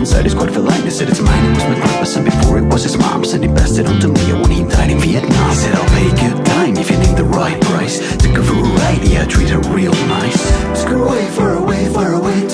inside his quite feline. He said it's mine, it was my purpose, and before it was his mom's, and he passed it on to me when he died in Vietnam. He said I'll pay a good time if you name the right price. Took her for a ride, yeah, I treat her real nice. Screw away, far away, far away.